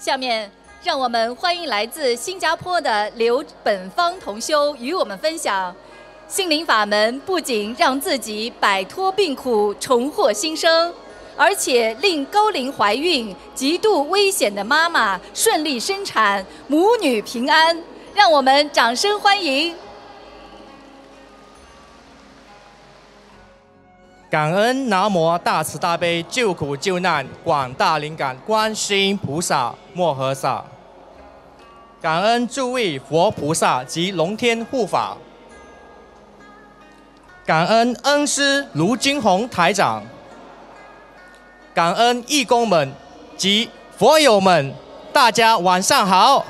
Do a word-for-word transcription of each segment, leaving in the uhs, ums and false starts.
下面，让我们欢迎来自新加坡的刘本芳同修与我们分享，心灵法门不仅让自己摆脱病苦、重获新生，而且令高龄怀孕、极度危险的妈妈顺利生产，母女平安。让我们掌声欢迎！ 感恩南无大慈大悲救苦救难广大灵感观世音菩萨摩诃萨，感恩诸位佛菩萨及龙天护法，感恩恩师卢金红台长，感恩义工们及佛友们，大家晚上好。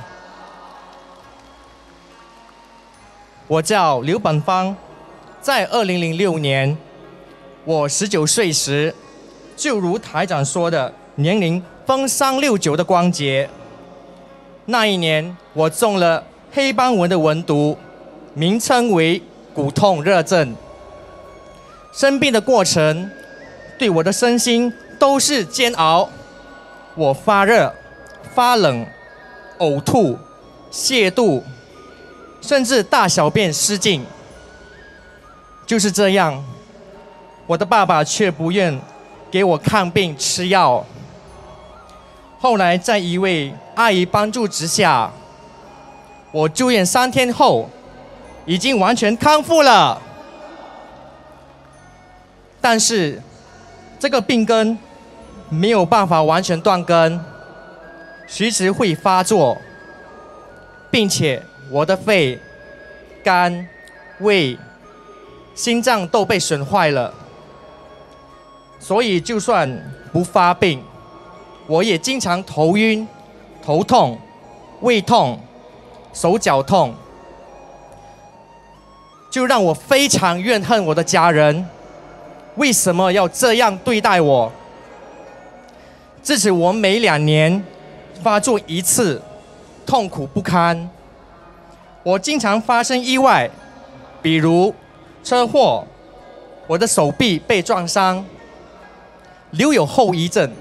我叫刘本芳，在二零零六年。我十九岁时，就如台长说的，年龄逢三六九的光节。那一年，我中了黑斑纹的文毒，名称为骨痛热症。生病的过程，对我的身心都是煎熬。我发热、发冷、呕吐、泻肚，甚至大小便失禁。就是这样。我的爸爸却不愿给我看病吃药。后来在一位阿姨帮助之下，我住院三天后，已经完全康复了。但是这个病根没有办法完全断根，随时会发作，并且我的肺、肝、胃、心脏都被损坏了。所以，就算不发病，我也经常头晕、头痛、胃痛、手脚痛，就让我非常怨恨我的家人，为什么要这样对待我？自此，我每两年发作一次，痛苦不堪。我经常发生意外，比如车祸，我的手臂被撞伤。留有后遗症，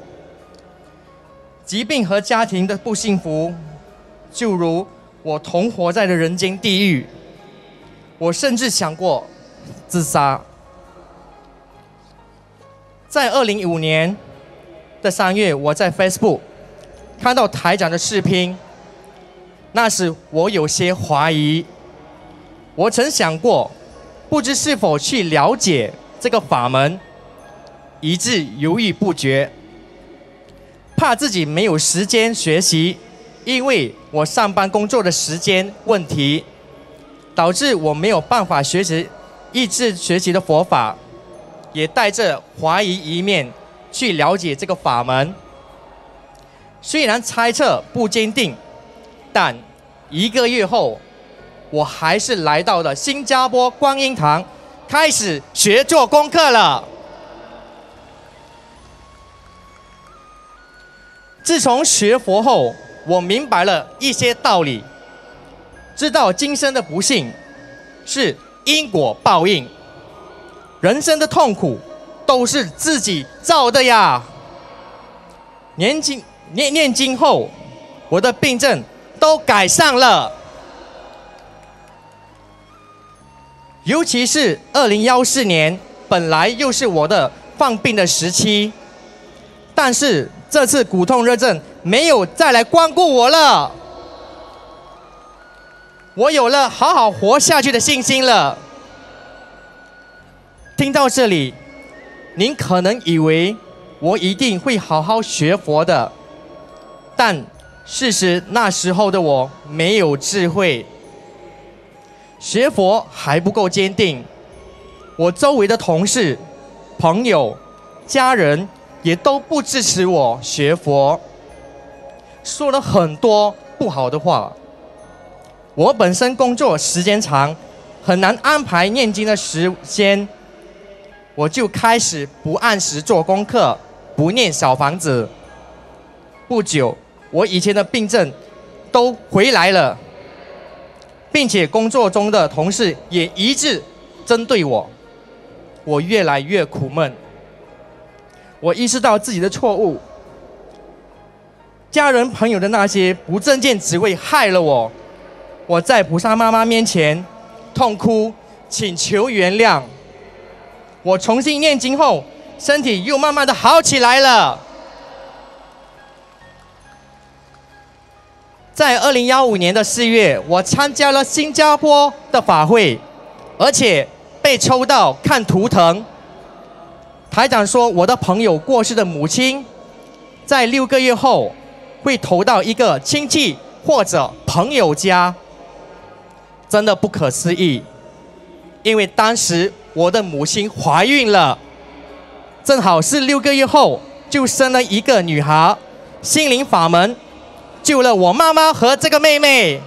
疾病和家庭的不幸福，就如我同活在的人间地狱。我甚至想过自杀。在二零一五年的三月，我在 Facebook 看到台长的视频，那时我有些怀疑，我曾想过，不知是否去了解这个法门。以致犹豫不决，怕自己没有时间学习，因为我上班工作的时间问题，导致我没有办法学习意志学习的佛法，也带着怀疑一面去了解这个法门。虽然猜测不坚定，但一个月后，我还是来到了新加坡观音堂，开始学做功课了。自从学佛后，我明白了一些道理，知道今生的不幸是因果报应，人生的痛苦都是自己造的呀。念经念念经后，我的病症都改善了，尤其是二零一四年，本来又是我的犯病的时期，但是这次骨痛热症没有再来光顾我了，我有了好好活下去的信心了。听到这里，您可能以为我一定会好好学佛的，但事实那时候的我没有智慧，学佛还不够坚定。我周围的同事、朋友、家人也都不支持我学佛，说了很多不好的话。我本身工作时间长，很难安排念经的时间，我就开始不按时做功课，不念小房子。不久，我以前的病症都回来了，并且工作中的同事也一致针对我，我越来越苦闷。我意识到自己的错误， 家人朋友的那些不正见只会害了我。我在菩萨妈妈面前痛哭，请求原谅。我重新念经后，身体又慢慢的好起来了。在二零一五年的四月，我参加了新加坡的法会，而且被抽到看图腾。台长说，我的朋友过世的母亲，在六个月后会投到一个亲戚或者朋友家，真的不可思议。因为当时我的母亲怀孕了，正好是六个月后就生了一个女孩。心灵法门救了我妈妈和这个妹妹。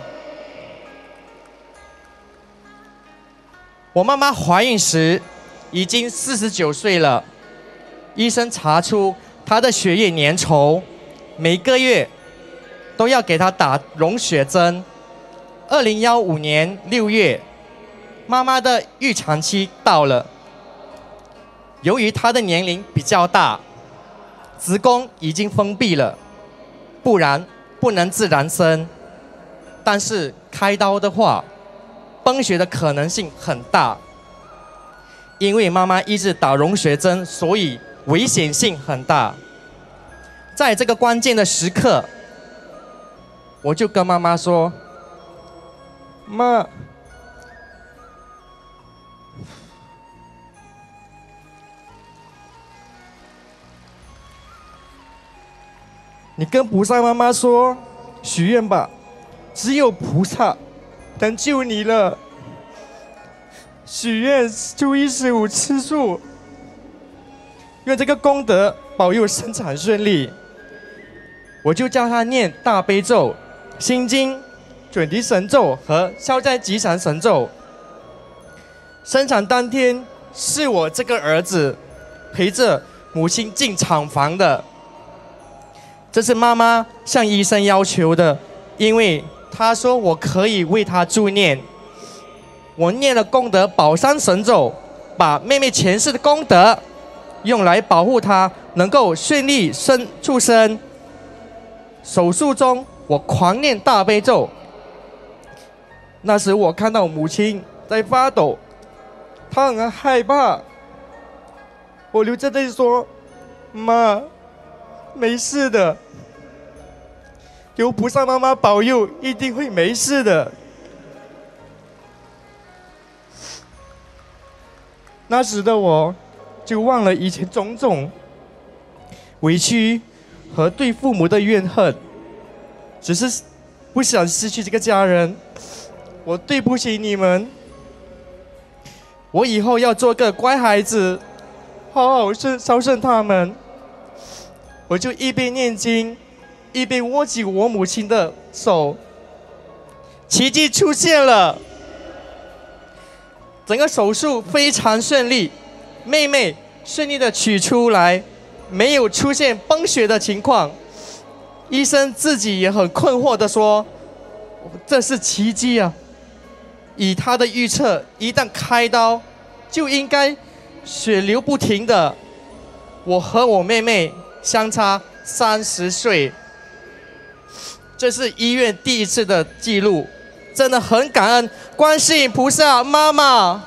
我妈妈怀孕时已经四十九岁了，医生查出她的血液粘稠，每个月都要给她打溶血针。二零一五年六月，妈妈的预产期到了。由于她的年龄比较大，子宫已经封闭了，不然不能自然生。但是开刀的话，崩血的可能性很大。因为妈妈一直打溶血针，所以危险性很大。在这个关键的时刻，我就跟妈妈说：“妈，你跟菩萨妈妈说，许愿吧，只有菩萨能救你了。许愿初一十五吃素，愿这个功德保佑生产顺利。”我就叫他念大悲咒、心经、准提神咒和消灾吉祥神咒。生产当天是我这个儿子陪着母亲进产房的，这是妈妈向医生要求的，因为她说我可以为她助念。我念了功德宝山神咒，把妹妹前世的功德用来保护她能够顺利生出生。手术中我狂念大悲咒，那时我看到母亲在发抖，她很害怕。我流着泪说：“妈，没事的，有菩萨妈妈保佑，一定会没事的。”那时的我就忘了以前种种委屈和对父母的怨恨，只是不想失去这个家人。我对不起你们，我以后要做个乖孩子，好好孝孝顺他们。我就一边念经，一边握起我母亲的手。奇迹出现了，整个手术非常顺利，妹妹顺利的取出来，没有出现崩血的情况。医生自己也很困惑的说：“这是奇迹啊！以他的预测，一旦开刀，就应该血流不停的。我和我妹妹相差三十岁，这是医院第一次的记录，真的很感恩观世音菩萨妈妈。”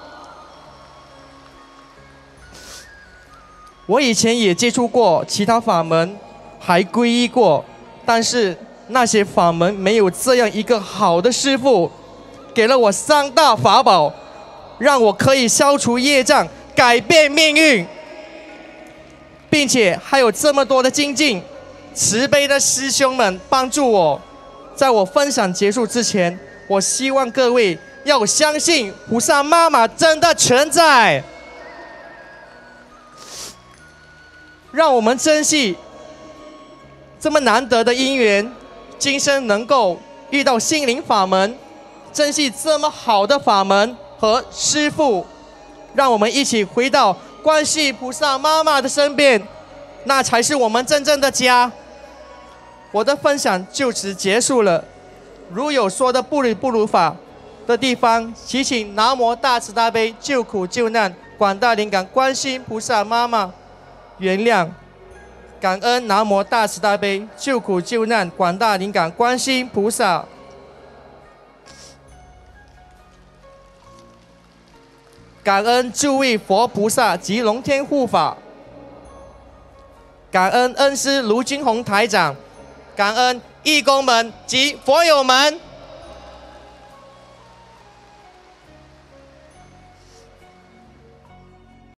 我以前也接触过其他法门，还皈依过，但是那些法门没有这样一个好的师父，给了我三大法宝，让我可以消除业障，改变命运，并且还有这么多的精进，慈悲的师兄们帮助我。在我分享结束之前，我希望各位要相信菩萨妈妈真的存在，让我们珍惜这么难得的因缘，今生能够遇到心灵法门，珍惜这么好的法门和师父，让我们一起回到观世音菩萨妈妈的身边，那才是我们真正的家。我的分享就此结束了，如有说的不理不如法的地方，祈请南无大慈大悲救苦救难广大灵感观世音菩萨妈妈原谅， 感恩南无大慈大悲救苦救难广大灵感观世音菩萨。感恩诸位佛菩萨及龙天护法，感恩恩师卢军宏台长，感恩义工们及佛友们。